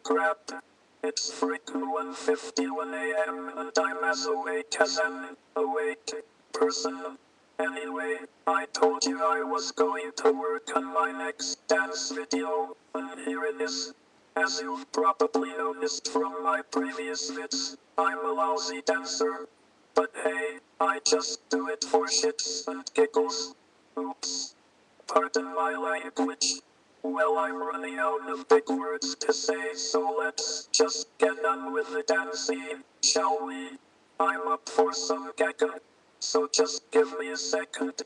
crap. It's freaking 1:51 a.m. and I'm as awake as an awake person. Anyway, I told you I was going to work on my next dance video, and here it is. As you've probably noticed from my previous vids, I'm a lousy dancer. But hey, I just do it for shits and giggles. Oops. Pardon my language. Well, I'm running out of big words to say, so let's just get on with the dancing, shall we? I'm up for some gaga, so just give me a second.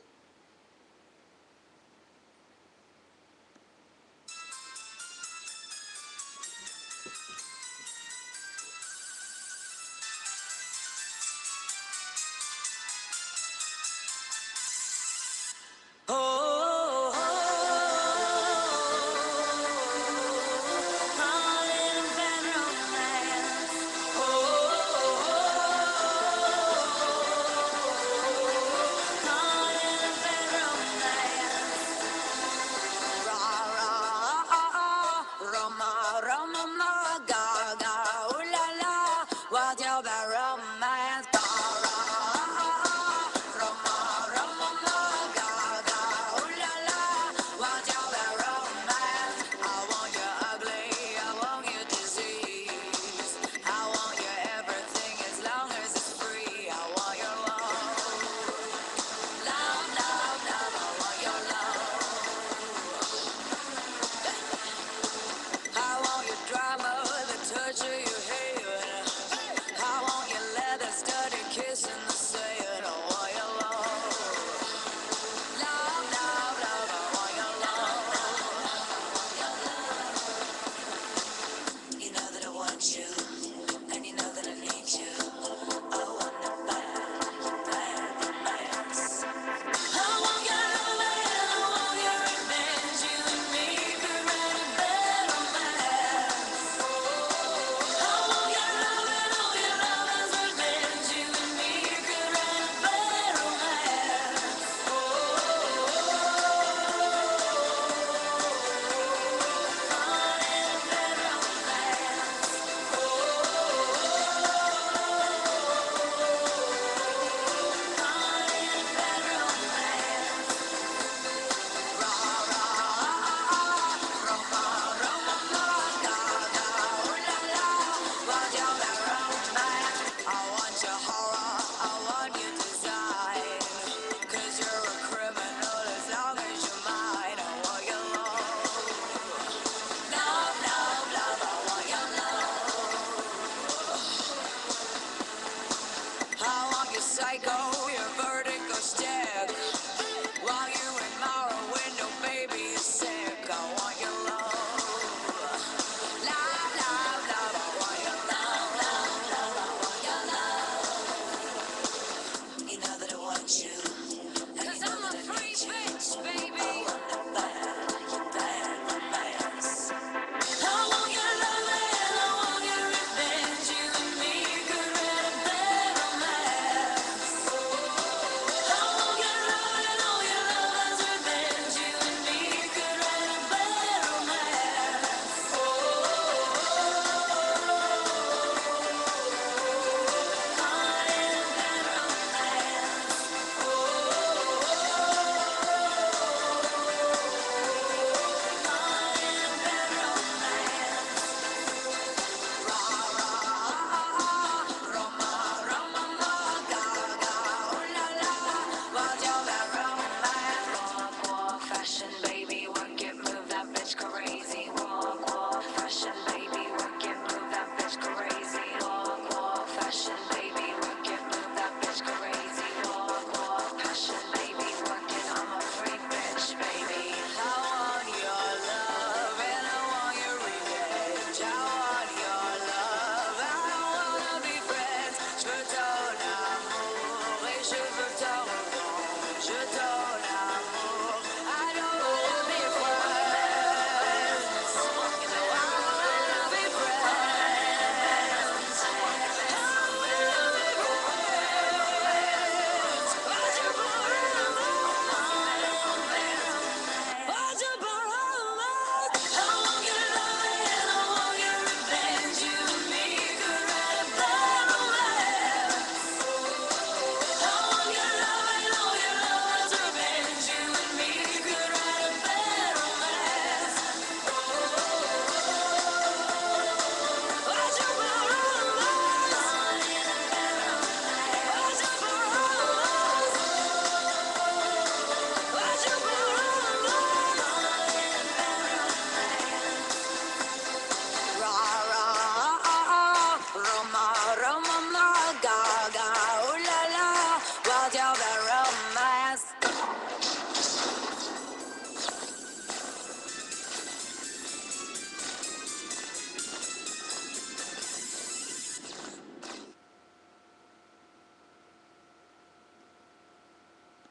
Psycho, your vertigo stare.